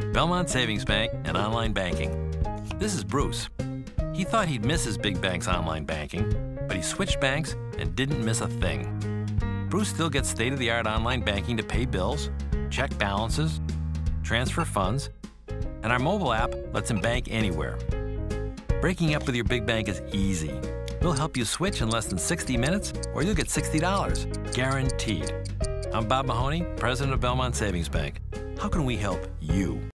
Belmont Savings Bank and online banking. This is Bruce. He thought he'd miss his big bank's online banking, but he switched banks and didn't miss a thing. Bruce still gets state-of-the-art online banking to pay bills, check balances, transfer funds, and our mobile app lets him bank anywhere. Breaking up with your big bank is easy. We'll help you switch in less than 60 minutes, or you'll get $60, guaranteed. I'm Bob Mahoney, president of Belmont Savings Bank. How can we help you?